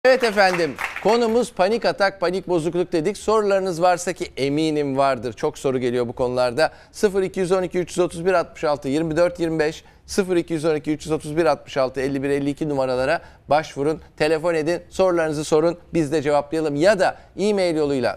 Evet efendim, konumuz panik atak, panik bozukluk dedik. Sorularınız varsa ki eminim vardır. Çok soru geliyor bu konularda. 0212 331 66 24 25 0212 331 66 51 52 numaralara başvurun. Telefon edin, sorularınızı sorun. Biz de cevaplayalım. Ya da e-mail yoluyla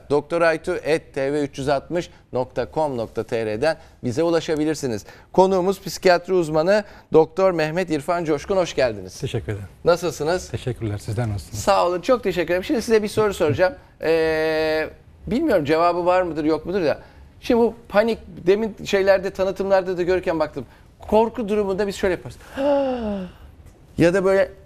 doktoraytu@tv360.com.tr'den bize ulaşabilirsiniz. Konuğumuz psikiyatri uzmanı Doktor Mehmet İrfan Coşkun. Hoş geldiniz. Teşekkür ederim. Nasılsınız? Teşekkürler. Sizden nasılsınız? Sağ olun. Çok teşekkür ederim. Şimdi size bir soru soracağım. Bilmiyorum cevabı var mıdır yok mudur da. Şimdi bu panik, demin şeylerde, tanıtımlarda da görürken baktım. Korku durumunda biz şöyle yaparız. Ya da böyle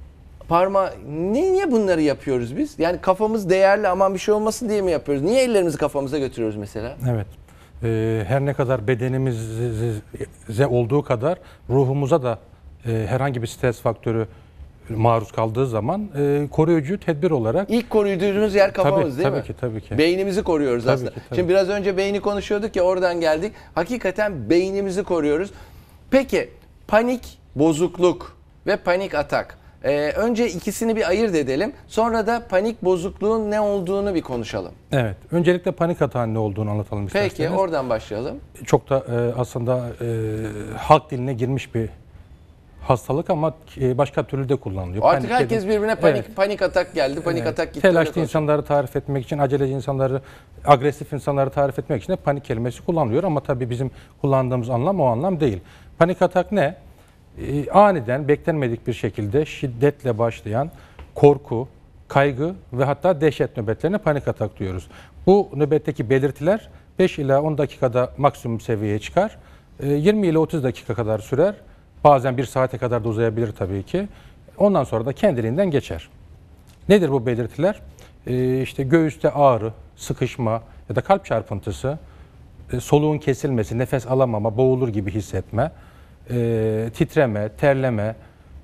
niye bunları yapıyoruz biz? Yani kafamız değerli, aman bir şey olmasın diye mi yapıyoruz? Niye ellerimizi kafamıza götürüyoruz mesela? Evet. Her ne kadar bedenimize olduğu kadar ruhumuza da herhangi bir stres faktörü maruz kaldığı zaman koruyucu tedbir olarak... İlk koruyduğumuz yer kafamız değil mi? Tabii ki. Beynimizi koruyoruz Tabii aslında. ki, tabii. Şimdi biraz önce beyni konuşuyorduk ya, oradan geldik. Hakikaten beynimizi koruyoruz. Peki panik bozukluk ve panik atak. Önce ikisini bir ayırt edelim. Sonra da panik bozukluğun ne olduğunu bir konuşalım. Evet. Öncelikle panik atağın ne olduğunu anlatalım isterseniz. Peki oradan başlayalım. Çok da aslında halk diline girmiş bir hastalık ama başka türlü de kullanılıyor. Artık herkes birbirine Evet. panik atak geldi, panik atak gitti. Telaşlı insanları tarif etmek için, aceleci insanları, agresif insanları tarif etmek için de panik kelimesi kullanılıyor. Ama tabii bizim kullandığımız anlam o anlam değil. Panik atak ne? Aniden, beklenmedik bir şekilde şiddetle başlayan korku, kaygı ve hatta dehşet nöbetlerine panik atak diyoruz. Bu nöbetteki belirtiler 5 ila 10 dakikada maksimum seviyeye çıkar. 20 ile 30 dakika kadar sürer. Bazen 1 saate kadar da uzayabilir tabii ki. Ondan sonra da kendiliğinden geçer. Nedir bu belirtiler? İşte göğüste ağrı, sıkışma ya da kalp çarpıntısı, soluğun kesilmesi, nefes alamama, boğulur gibi hissetme, titreme, terleme,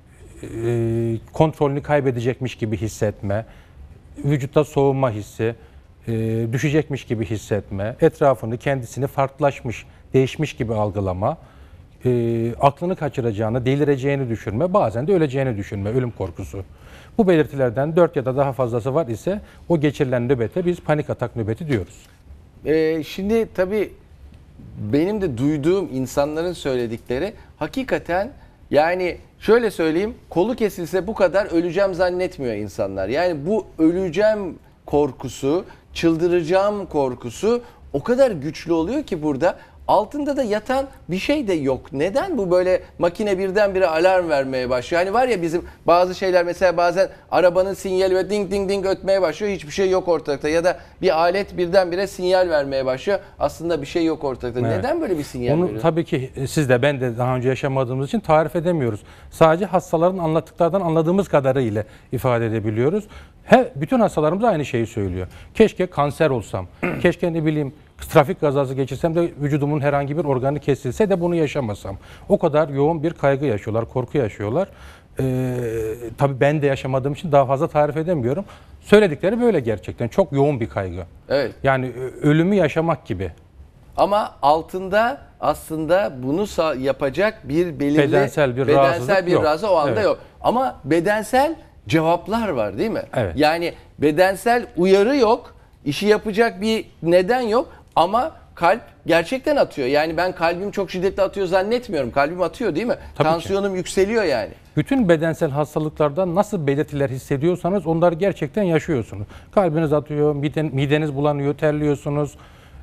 kontrolünü kaybedecekmiş gibi hissetme, vücutta soğuma hissi, düşecekmiş gibi hissetme, etrafını, kendisini farklılaşmış, değişmiş gibi algılama, aklını kaçıracağını, delireceğini düşünme, bazen de öleceğini düşünme, ölüm korkusu. Bu belirtilerden 4 ya da daha fazlası var ise o geçirilen nöbete biz panik atak nöbeti diyoruz. Şimdi tabii benim de duyduğum insanların söyledikleri hakikaten, yani şöyle söyleyeyim, kolu kesilse bu kadar öleceğim zannetmiyor insanlar. Yani bu öleceğim korkusu, çıldıracağım korkusu o kadar güçlü oluyor ki burada altında da yatan bir şey de yok. Neden bu böyle makine birdenbire alarm vermeye başlıyor? Hani var ya bizim bazı şeyler, mesela bazen arabanın sinyali ve ding ding ding ötmeye başlıyor. Hiçbir şey yok ortalıkta. Ya da bir alet birdenbire sinyal vermeye başlıyor. Aslında bir şey yok ortalıkta. Evet. Neden böyle bir sinyal veriyor? Onu tabii ki siz de ben de daha önce yaşamadığımız için tarif edemiyoruz. Sadece hastaların anlattıklardan anladığımız kadarıyla ifade edebiliyoruz. Bütün hastalarımız aynı şeyi söylüyor. Keşke kanser olsam, keşke ne bileyim trafik kazası geçirsem de vücudumun herhangi bir organı kesilse de bunu yaşamasam. O kadar yoğun bir kaygı yaşıyorlar, korku yaşıyorlar. Tabii ben de yaşamadığım için daha fazla tarif edemiyorum. Söyledikleri böyle gerçekten. Çok yoğun bir kaygı. Evet. Yani ölümü yaşamak gibi. Ama altında aslında bunu yapacak bir belirli bedensel bir rahatsızlık o anda yok. Ama bedensel cevaplar var değil mi? Evet. Yani bedensel uyarı yok, işi yapacak bir neden yok ama kalp gerçekten atıyor. Yani ben kalbim çok şiddetli atıyor zannetmiyorum. Kalbim atıyor değil mi? Tabii Tansiyonum ki yükseliyor yani. Bütün bedensel hastalıklarda nasıl belirtiler hissediyorsanız onları gerçekten yaşıyorsunuz. Kalbiniz atıyor, mideniz bulanıyor, terliyorsunuz.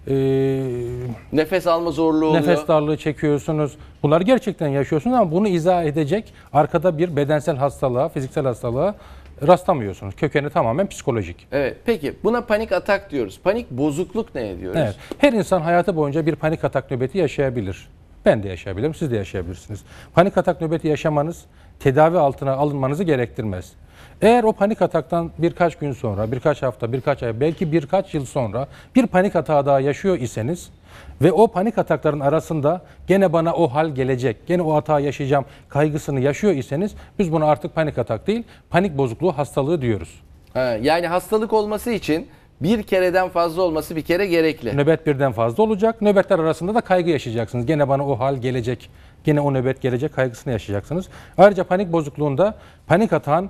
Nefes alma zorluğu oluyor. Nefes darlığı çekiyorsunuz. Bunları gerçekten yaşıyorsunuz ama bunu izah edecek arkada bir bedensel hastalığa, fiziksel hastalığa rastlamıyorsunuz. Kökeni tamamen psikolojik. Evet. Peki buna panik atak diyoruz. Panik bozukluk ne diyoruz? Evet. Her insan hayatı boyunca bir panik atak nöbeti yaşayabilir. Ben de yaşayabilirim, siz de yaşayabilirsiniz. Panik atak nöbeti yaşamanız tedavi altına alınmanızı gerektirmez. Eğer o panik ataktan birkaç gün sonra, birkaç hafta, birkaç ay, belki birkaç yıl sonra bir panik atağı daha yaşıyor iseniz ve o panik atakların arasında gene bana o hal gelecek, gene o hata yaşayacağım kaygısını yaşıyor iseniz biz buna artık panik atak değil, panik bozukluğu hastalığı diyoruz. Yani hastalık olması için bir kereden fazla olması bir kere gerekli. Nöbet birden fazla olacak. Nöbetler arasında da kaygı yaşayacaksınız. Gene bana o hal gelecek, gene o nöbet gelecek kaygısını yaşayacaksınız. Ayrıca panik bozukluğunda panik atağın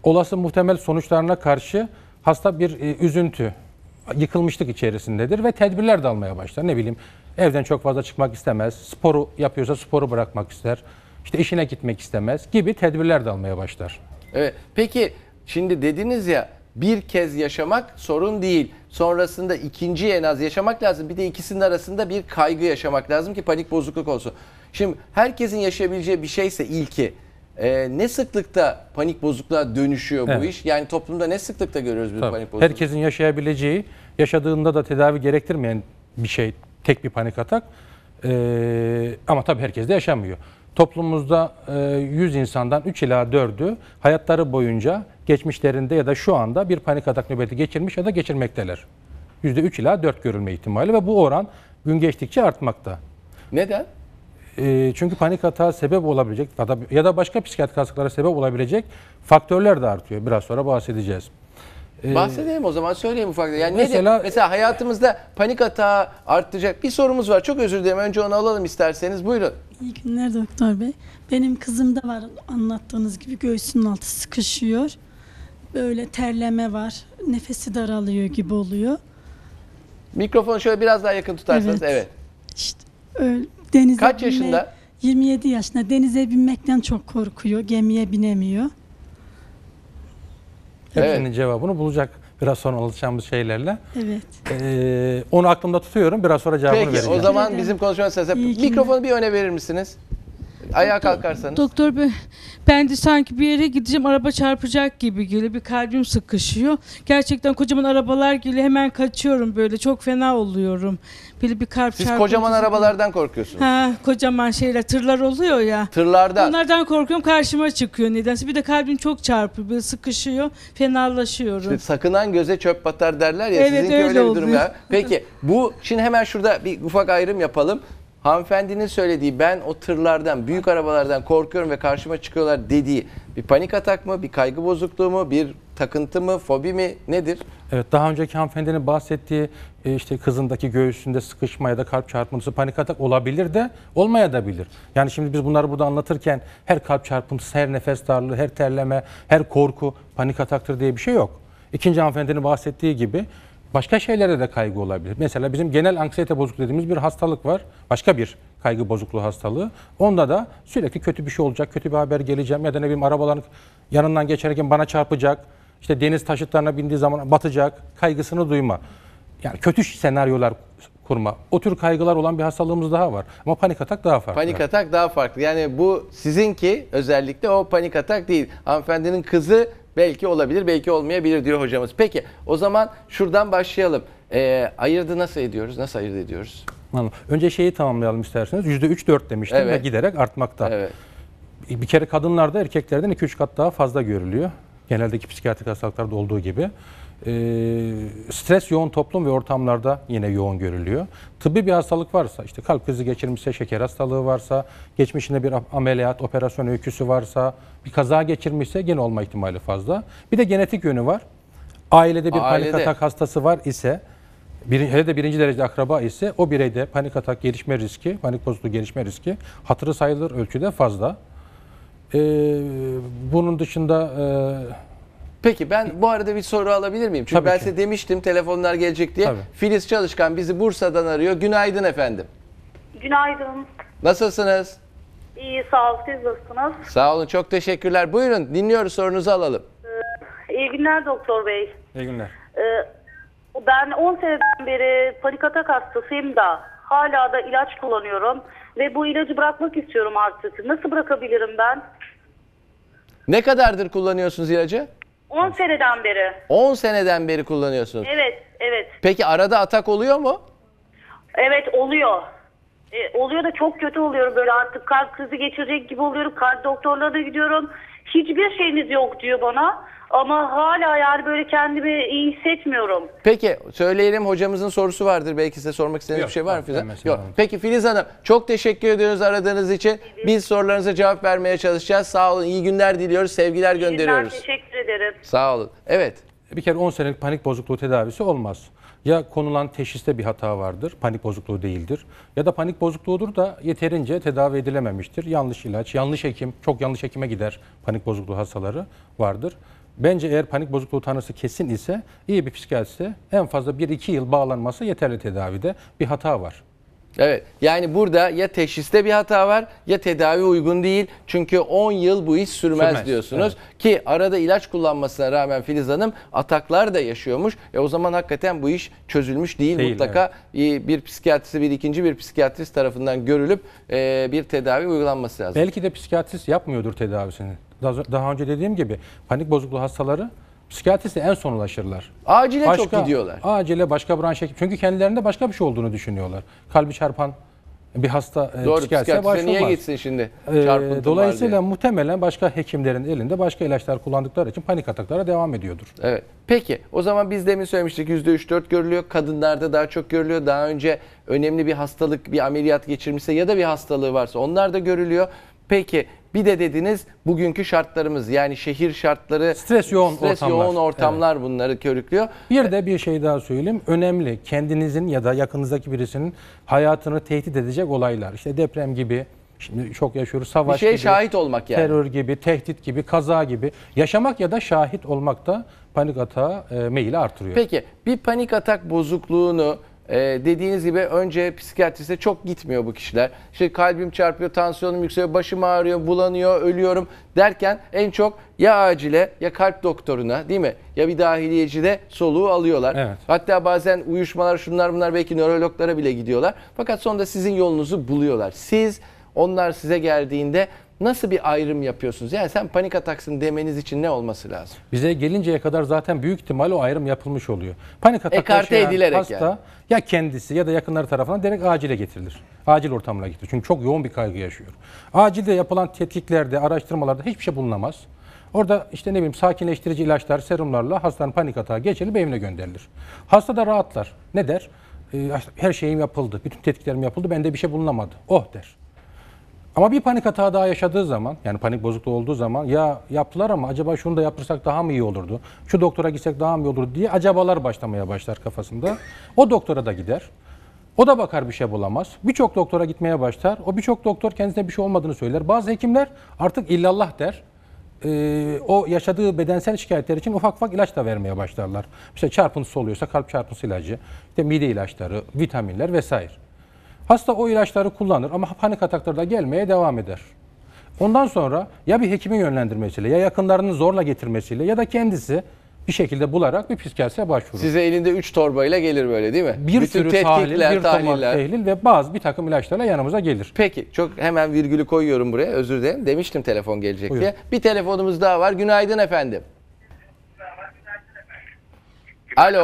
olası muhtemel sonuçlarına karşı hasta bir üzüntü, yıkılmışlık içerisindedir ve tedbirler de almaya başlar. Ne bileyim, evden çok fazla çıkmak istemez, sporu yapıyorsa sporu bırakmak ister, işte işine gitmek istemez gibi tedbirler de almaya başlar. Evet. Peki şimdi dediniz ya, bir kez yaşamak sorun değil. Sonrasında ikinci en az yaşamak lazım. Bir de ikisinin arasında bir kaygı yaşamak lazım ki panik bozukluk olsun. Şimdi herkesin yaşayabileceği bir şeyse ilki, ne sıklıkta panik bozukluğa dönüşüyor bu Evet. iş? Yani toplumda ne sıklıkta görüyoruz biz Tabii. panik bozukluğu? Herkesin yaşayabileceği, yaşadığında da tedavi gerektirmeyen bir şey, tek bir panik atak. Ama tabii herkes de yaşamıyor. Toplumumuzda 100 insandan 3 ila 4'ü hayatları boyunca geçmişlerinde ya da şu anda bir panik atak nöbeti geçirmiş ya da geçirmekteler. %3 ila 4 görülme ihtimali ve bu oran gün geçtikçe artmakta. Neden? Çünkü panik atağa sebep olabilecek ya da başka psikiyatrik hastalıklara sebep olabilecek faktörler de artıyor. Biraz sonra bahsedeceğiz. Bahsedelim o zaman, söyleyeyim ufakta. Yani Mesela- mesela hayatımızda panik atağı artacak bir sorumuz var. Çok özür dilerim. Önce onu alalım isterseniz. Buyurun. İyi günler doktor bey. Benim kızımda var anlattığınız gibi, göğsünün altı sıkışıyor. Böyle terleme var. Nefesi daralıyor gibi oluyor. Mikrofonu şöyle biraz daha yakın tutarsanız. Evet. Evet. İşte öyle denize Kaç yaşında? 27 yaşında. Denize binmekten çok korkuyor. Gemiye binemiyor. Hepsinin cevabını bulacak biraz sonra alışacağımız şeylerle. Evet. Onu aklımda tutuyorum. Biraz sonra cevabını Peki vereceğim. o zaman ederim. bizim konuşma sırasında İyi günler. mikrofonu bir öne verir misiniz? Ayağa kalkarsanız. Doktor bey, ben de sanki bir yere gideceğim, araba çarpacak gibi geliyor. Bir kalbim sıkışıyor. Gerçekten kocaman arabalar geliyor. Hemen kaçıyorum böyle. Çok fena oluyorum. Böyle bir kalp Siz çarpıntısı. kocaman arabalardan korkuyorsunuz. Ha, kocaman şeyler, tırlar oluyor ya. Tırlarda. Onlardan korkuyorum, karşıma çıkıyor nedense. Bir de kalbim çok çarpıyor, böyle sıkışıyor, fenalaşıyorum. İşte sakınan göze çöp batar derler ya. Evet, Sizinki öyle öyle bir durum oluyor. ya. Peki bu şimdi hemen şurada bir ufak ayrım yapalım. Hanımefendinin söylediği, ben o tırlardan, büyük arabalardan korkuyorum ve karşıma çıkıyorlar dediği bir panik atak mı, bir kaygı bozukluğu mu, bir takıntı mı, fobi mi, nedir? Evet, daha önceki hanımefendinin bahsettiği işte kızındaki göğsünde sıkışma ya da kalp çarpıntısı panik atak olabilir de olmaya da bilir. Yani şimdi biz bunları burada anlatırken her kalp çarpıntısı, her nefes darlığı, her terleme, her korku panik ataktır diye bir şey yok. İkinci hanımefendinin bahsettiği gibi başka şeylere de kaygı olabilir. Mesela bizim genel anksiyete bozukluğu dediğimiz bir hastalık var. Başka bir kaygı bozukluğu hastalığı. Onda da sürekli kötü bir şey olacak, kötü bir haber geleceğim ya da ne bileyim arabaların yanından geçerken bana çarpacak, işte deniz taşıtlarına bindiği zaman batacak kaygısını duyma. Yani kötü senaryolar kurma. O tür kaygılar olan bir hastalığımız daha var. Ama panik atak daha farklı. Panik atak daha farklı. Yani bu sizinki özellikle o panik atak değil. Hanımefendinin kızı belki olabilir, belki olmayabilir diyor hocamız. Peki o zaman şuradan başlayalım. Ayırdı nasıl ediyoruz? Nasıl ayırt ediyoruz? Anladım. Önce şeyi tamamlayalım isterseniz. %3-4 demiştim Evet. ve giderek artmakta. Evet. Bir kere kadınlarda erkeklerden 2-3 kat daha fazla görülüyor. Geneldeki psikiyatrik hastalıklarda olduğu gibi. Stres yoğun toplum ve ortamlarda yine yoğun görülüyor. Tıbbi bir hastalık varsa, işte kalp krizi geçirmişse, şeker hastalığı varsa, geçmişinde bir ameliyat, operasyon öyküsü varsa, bir kaza geçirmişse gene olma ihtimali fazla. Bir de genetik yönü var. Ailede bir Ailede. panik atak hastası var ise, hele de birinci derece akraba ise o bireyde panik atak gelişme riski, panik bozukluğu gelişme riski hatırı sayılır ölçüde fazla. Bunun dışında Peki ben bu arada bir soru alabilir miyim? Çünkü Tabii ben ki. size demiştim telefonlar gelecek diye. Tabii. Filiz Çalışkan bizi Bursa'dan arıyor. Günaydın efendim. Günaydın. Nasılsınız? İyi, sağ ol. Siz nasılsınız? Sağ olun, çok teşekkürler. Buyurun, dinliyoruz, sorunuzu alalım. İyi günler doktor bey. iyi günler. Ben 10 seneden beri panik atak hastasıyım da hala da ilaç kullanıyorum. Ve bu ilacı bırakmak istiyorum artık. Nasıl bırakabilirim ben? Ne kadardır kullanıyorsunuz ilacı? 10 seneden beri. 10 seneden beri kullanıyorsunuz. Evet, evet. Peki arada atak oluyor mu? Evet, oluyor. Oluyor da çok kötü oluyorum, böyle artık kalp krizi geçirecek gibi oluyorum. Kalp doktorlarına gidiyorum. Hiçbir şeyiniz yok diyor bana. Ama hala yani böyle kendimi iyi hissetmiyorum. Peki söyleyelim, hocamızın sorusu vardır. Belki size sormak istediğiniz Yok, bir şey var mı yok, Filiz Hanım? gelmesin Yok. hanım. Peki Filiz Hanım, çok teşekkür ediyoruz aradığınız için. Biz sorularınıza cevap vermeye çalışacağız. Sağ olun, iyi günler diliyoruz, sevgiler İyi günler, gönderiyoruz. teşekkür ederim. Sağ olun. Evet. Bir kere 10 senelik panik bozukluğu tedavisi olmaz. Ya konulan teşhiste bir hata vardır, panik bozukluğu değildir. Ya da panik bozukluğudur da yeterince tedavi edilememiştir. Yanlış ilaç, yanlış hekim, çok yanlış hekime gider panik bozukluğu hastaları vardır. Bence eğer panik bozukluğu tanısı kesin ise iyi bir psikiyatriste en fazla 1-2 yıl bağlanması yeterli tedavide. Bir hata var. Evet. Yani burada ya teşhiste bir hata var ya tedavi uygun değil. Çünkü 10 yıl bu iş sürmez diyorsunuz. Evet. Ki arada ilaç kullanmasına rağmen Filiz Hanım ataklar da yaşıyormuş. O zaman hakikaten bu iş çözülmüş değil. Değil, Mutlaka bir psikiyatrist, ikinci bir psikiyatrist tarafından görülüp bir tedavi uygulanması lazım. Belki de psikiyatrist yapmıyordur tedavisini. Daha önce dediğim gibi panik bozukluğu hastaları psikiyatriste en son ulaşırlar. Acile çok gidiyorlar. Acile başka branş hekim. Çünkü kendilerinde başka bir şey olduğunu düşünüyorlar. Kalbi çarpan bir hasta Doğru, psikiyatriste psikiyatriste niye başvurmaz. gitsin şimdi? Çarpıntım var Dolayısıyla diye. muhtemelen başka hekimlerin elinde başka ilaçlar kullandıkları için panik ataklara devam ediyordur. Evet. Peki o zaman biz demin söylemiştik %3-4 görülüyor. Kadınlarda daha çok görülüyor. Daha önce önemli bir hastalık, bir ameliyat geçirmişse ya da bir hastalığı varsa onlar da görülüyor. Peki bir de dediniz bugünkü şartlarımız yani şehir şartları, Stres yoğun ortamlar bunları körüklüyor. Bir de bir şey daha söyleyeyim. Önemli kendinizin ya da yakınızdaki birisinin hayatını tehdit edecek olaylar. İşte deprem gibi, şimdi çok yaşıyoruz, savaş Bir şeye gibi, şahit olmak yani. terör gibi, tehdit gibi, kaza gibi. Yaşamak ya da şahit olmak da panik atağa meyili artırıyor. Peki bir panik atak bozukluğunu dediğiniz gibi önce psikiyatriste çok gitmiyor bu kişiler. İşte kalbim çarpıyor, tansiyonum yükseliyor, başım ağrıyor, bulanıyor, ölüyorum derken en çok ya acile ya kalp doktoruna değil mi? Ya bir dahiliyecide soluğu alıyorlar. Evet. Hatta bazen uyuşmalar şunlar bunlar belki nörologlara bile gidiyorlar. Fakat sonunda sizin yolunuzu buluyorlar. Onlar size geldiğinde nasıl bir ayrım yapıyorsunuz? Yani sen panik ataksın demeniz için ne olması lazım? Bize gelinceye kadar zaten büyük ihtimal o ayrım yapılmış oluyor. Panik atak Ekarte yaşayan edilerek hasta yani. ya kendisi ya da yakınları tarafından direkt acile getirilir. Acil ortamına getirilir. Çünkü çok yoğun bir kaygı yaşıyor. Acilde yapılan tetkiklerde, araştırmalarda hiçbir şey bulunamaz. Orada işte ne bileyim sakinleştirici ilaçlar, serumlarla hastanın panik atağı geçirilip evine gönderilir. Hasta da rahatlar. Ne der? Her şeyim yapıldı, bütün tetkiklerim yapıldı, bende bir şey bulunamadı. Oh der. Ama bir panik atağı daha yaşadığı zaman, yani panik bozukluğu olduğu zaman ya yaptılar ama acaba şunu da yaptırsak daha mı iyi olurdu? Şu doktora gitsek daha mı iyi olurdu diye acabalar başlamaya başlar kafasında. O doktora da gider. O da bakar bir şey bulamaz. Birçok doktora gitmeye başlar. O birçok doktor kendisine bir şey olmadığını söyler. Bazı hekimler artık illallah der. O yaşadığı bedensel şikayetler için ufak ufak ilaç da vermeye başlarlar. İşte çarpıntısı oluyorsa kalp çarpıntısı ilacı, işte mide ilaçları, vitaminler vesaire. Hasta o ilaçları kullanır ama panik atakları da gelmeye devam eder. Ondan sonra ya bir hekimin yönlendirmesiyle ya yakınlarının zorla getirmesiyle ya da kendisi bir şekilde bularak bir psikiyatriye başvurur. Size elinde 3 torbayla gelir böyle değil mi? Bir Bütün sürü tahlil, bir tahliller. tehlil ve bir takım ilaçlarla yanımıza gelir. Peki çok hemen virgülü koyuyorum buraya, özür dilerim. Demiştim telefon gelecek Buyurun. diye. Bir telefonumuz daha var. Günaydın efendim. Alo.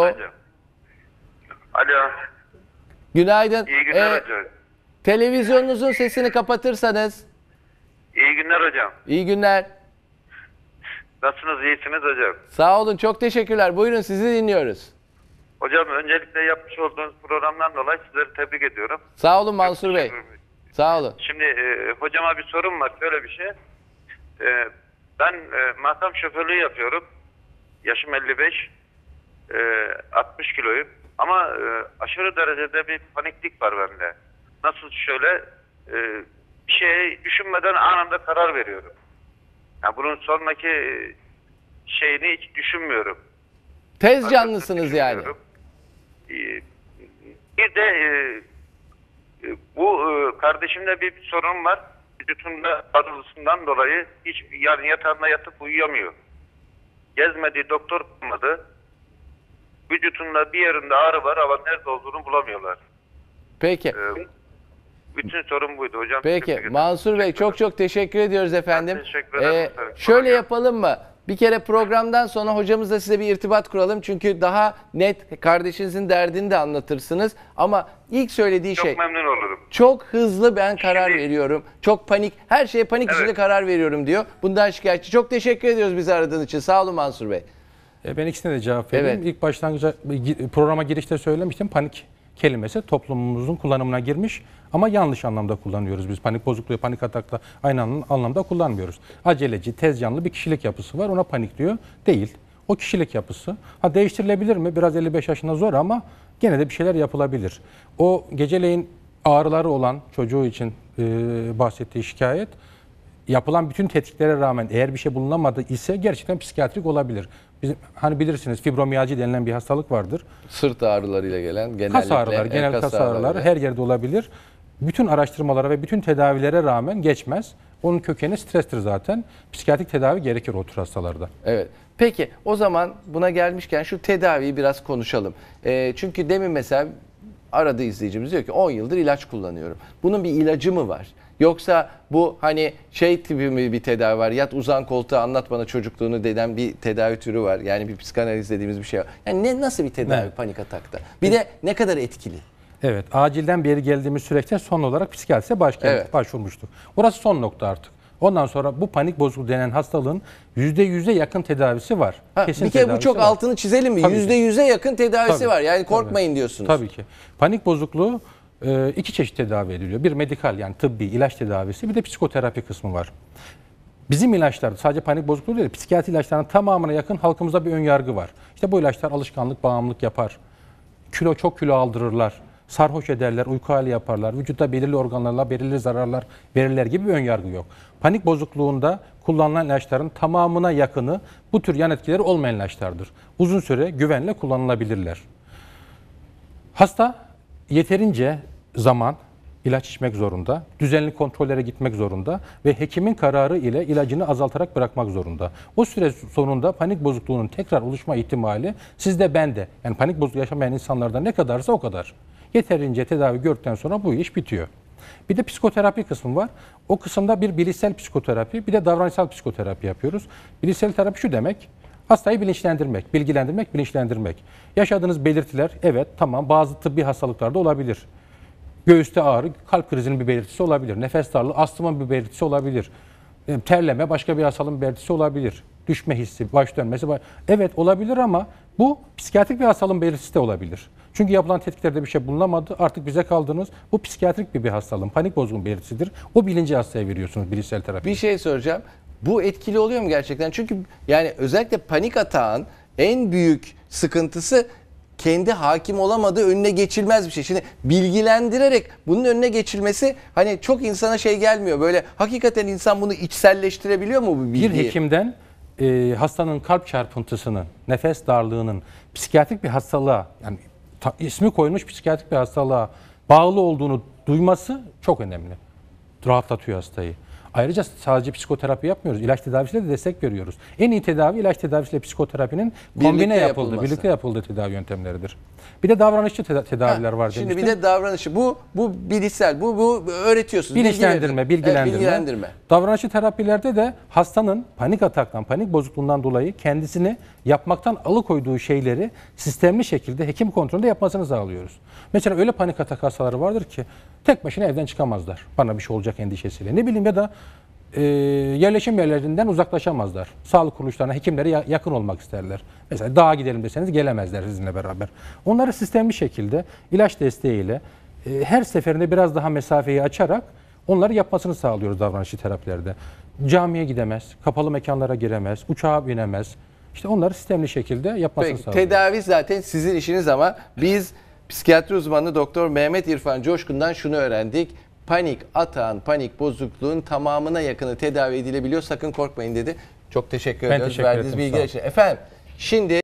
Alo. Günaydın. İyi günler hocam. Televizyonunuzun sesini kapatırsanız. İyi günler hocam. İyi günler. Nasılsınız? İyisiniz hocam. Sağ olun. Çok teşekkürler. Buyurun sizi dinliyoruz. Hocam öncelikle yapmış olduğunuz programdan dolayı sizleri tebrik ediyorum. Sağ olun Mansur Bey. Sağ olun. Şimdi hocama bir sorum var. Şöyle bir şey. Ben makam şoförlüğü yapıyorum. Yaşım 55. 60 kiloyum. Ama aşırı derecede bir paniklik var bende. Nasıl şöyle bir şey düşünmeden anında karar veriyorum. Yani bunun sonraki şeyini hiç düşünmüyorum. Tez canlısınız yani. Düşünmüyorum. Bir de bu kardeşimde bir sorun var. Vücudunda ağrısından dolayı hiç yani yatağında yatıp uyuyamıyor. Gezmediği doktor bulmadı. Vücudunda bir yerinde ağrı var ama nerede olduğunu bulamıyorlar. Peki. Bütün sorun buydu hocam. Peki Mansur Bey çok teşekkür ediyoruz efendim. Ben teşekkür ederim. Şöyle yapalım mı? Bir kere programdan sonra hocamızla size bir irtibat kuralım. Çünkü daha net kardeşinizin derdini de anlatırsınız. Ama ilk söylediği Çok şey memnun olurum. çok hızlı ben karar veriyorum. Çok panik, her şeye panik Evet. içinde karar veriyorum diyor. Bundan şikayetçi. Çok teşekkür ediyoruz bizi aradığın için. Sağ olun Mansur Bey. Ben ikisine de cevap vereyim. Evet. İlk başlangıçta programa girişte söylemiştim. Panik kelimesi toplumumuzun kullanımına girmiş ama yanlış anlamda kullanıyoruz biz. Panik bozukluğu, panik atakla aynı anlamda kullanmıyoruz. Aceleci, tez canlı bir kişilik yapısı var. Ona panik diyor. Değil. O kişilik yapısı. Değiştirilebilir mi? Biraz 55 yaşında zor ama gene de bir şeyler yapılabilir. O geceleyin ağrıları olan çocuğu için bahsettiği şikayet yapılan bütün tetkiklere rağmen eğer bir şey bulunamadı ise gerçekten psikiyatrik olabilir. Bizim, hani bilirsiniz fibromiyalji denilen bir hastalık vardır. Sırt ağrılarıyla gelen genellikle Kas ağrıları, genel kas ağrıları her yerde olabilir. Bütün araştırmalara ve bütün tedavilere rağmen geçmez. Onun kökeni strestir zaten. Psikiyatrik tedavi gerekir o tür hastalarda. Evet. Peki o zaman buna gelmişken şu tedaviyi biraz konuşalım. Çünkü demin mesela aradı izleyicimiz diyor ki 10 yıldır ilaç kullanıyorum. Bunun bir ilacı mı var? Yoksa bu hani şey tipi mi bir tedavi var? Yat uzan koltuğa anlat bana çocukluğunu deden bir tedavi türü var. Yani bir psikanaliz dediğimiz bir şey var. Yani nasıl bir tedavi panik atakta? Bir de ne kadar etkili? Evet, acilden beri geldiğimiz süreçte son olarak psikiyatrise başvurmuştuk. Orası son nokta artık. Ondan sonra bu panik bozukluğu denen hastalığın %100'e yakın tedavisi var. Kesin bir kere bu tedavisi çok var. altını çizelim mi? Tabii ki. %100'e yakın tedavisi Tabii, var. Yani tabii. korkmayın diyorsunuz. Tabii ki. Panik bozukluğu iki çeşit tedavi ediliyor. Bir medikal yani tıbbi ilaç tedavisi, bir de psikoterapi kısmı var. Bizim ilaçlar sadece panik bozukluğu değil, psikiyatri ilaçlarının tamamına yakın halkımızda bir ön yargı var. İşte bu ilaçlar alışkanlık, bağımlılık yapar. Çok kilo aldırırlar. Sarhoş ederler, uyku hali yaparlar. Vücutta belirli organlarla belirli zararlar verirler gibi bir ön yargı yok. Panik bozukluğunda kullanılan ilaçların tamamına yakını bu tür yan etkileri olmayan ilaçlardır. Uzun süre güvenle kullanılabilirler. Hasta yeterince zaman ilaç içmek zorunda, düzenli kontrollere gitmek zorunda ve hekimin kararı ile ilacını azaltarak bırakmak zorunda. O süre sonunda panik bozukluğunun tekrar oluşma ihtimali sizde, bende, yani panik bozukluğu yaşamayan insanlarda ne kadarsa o kadar. Yeterince tedavi gördükten sonra bu iş bitiyor. Bir de psikoterapi kısmı var. O kısımda bir bilişsel psikoterapi, bir de davranışsal psikoterapi yapıyoruz. Bilişsel terapi şu demek: hastayı bilinçlendirmek, bilgilendirmek, bilinçlendirmek. Yaşadığınız belirtiler, evet tamam, bazı tıbbi hastalıklarda olabilir. Göğüste ağrı, kalp krizinin bir belirtisi olabilir. Nefes darlığı, astımın bir belirtisi olabilir. Terleme başka bir hastalığın belirtisi olabilir. Düşme hissi, baş dönmesi. Evet olabilir ama bu psikiyatrik bir hastalığın belirtisi de olabilir. Çünkü yapılan tetkiklerde bir şey bulunamadı. Artık bize kaldınız. Bu psikiyatrik bir hastalığın, panik bozukluğun belirtisidir. O bilinci hastaya veriyorsunuz bilişsel terapi. Bir şey soracağım. Bu etkili oluyor mu gerçekten? Çünkü yani özellikle panik atağın en büyük sıkıntısı kendi hakim olamadığı, önüne geçilmez bir şey. Şimdi bilgilendirerek bunun önüne geçilmesi hani çok insana şey gelmiyor. Böyle hakikaten insan bunu içselleştirebiliyor mu bu bilgiyi? Bir hekimden hastanın kalp çarpıntısının, nefes darlığının psikiyatrik bir hastalığa, yani ismi koyulmuş psikiyatrik bir hastalığa bağlı olduğunu duyması çok önemli. Rahatlatıyor hastayı. Ayrıca sadece psikoterapi yapmıyoruz. İlaç tedavisiyle de destek veriyoruz. En iyi tedavi ilaç tedavisiyle psikoterapi'nin kombine yapıldığı, birlikte yapıldığı tedavi yöntemleridir. Bir de davranışçı tedaviler var demiştim. Şimdi bir de davranışı. Bu bilişsel, bu öğretiyorsunuz. Bilinçlendirme, bilgilendirme. Davranışçı terapilerde de hastanın panik ataktan, panik bozukluğundan dolayı kendisini yapmaktan alıkoyduğu şeyleri sistemli şekilde hekim kontrolünde yapmasını sağlıyoruz. Mesela öyle panik atak hastaları vardır ki tek başına evden çıkamazlar. Bana bir şey olacak endişesiyle. Ne bileyim, ya da yerleşim yerlerinden uzaklaşamazlar. Sağlık kuruluşlarına, hekimlere yakın olmak isterler. Mesela dağa gidelim deseniz gelemezler sizinle beraber. Onları sistemli şekilde ilaç desteğiyle her seferinde biraz daha mesafeyi açarak onları yapmasını sağlıyoruz davranışçı terapilerde. Camiye gidemez, kapalı mekanlara giremez, uçağa binemez. İşte onları sistemli şekilde yapmasını sağlıyoruz. Tedavi zaten sizin işiniz ama biz psikiyatri uzmanı Doktor Mehmet İrfan Coşkun'dan şunu öğrendik. Panik atağın, panik bozukluğun tamamına yakını tedavi edilebiliyor. Sakın korkmayın dedi. Çok teşekkür ediyoruz teşekkür verdiğiniz ederim, bilgiler için. Efendim şimdi